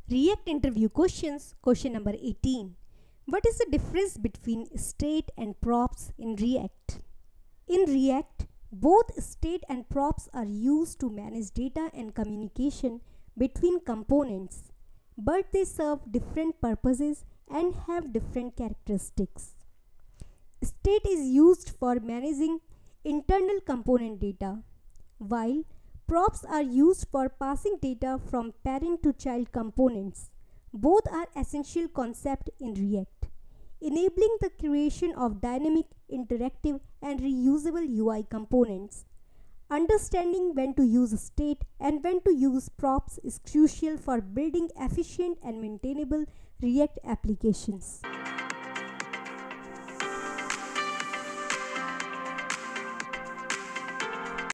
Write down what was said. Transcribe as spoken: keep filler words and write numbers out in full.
React interview questions. Question number eighteen. What is the difference between state and props in React? In React, both state and props are used to manage data and communication between components, but they serve different purposes and have different characteristics. State is used for managing internal component data, while props are used for passing data from parent to child components. Both are essential concepts in React, enabling the creation of dynamic, interactive, and reusable U I components. Understanding when to use state and when to use props is crucial for building efficient and maintainable React applications.